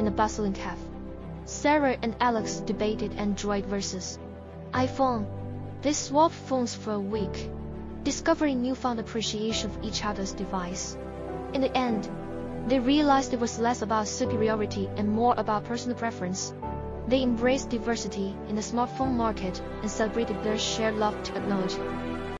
in a bustling cafe. Sarah and Alex debated Android versus iPhone. They swapped phones for a week, discovering newfound appreciation of each other's device. In the end, they realized it was less about superiority and more about personal preference. They embraced diversity in the smartphone market and celebrated their shared love to technology.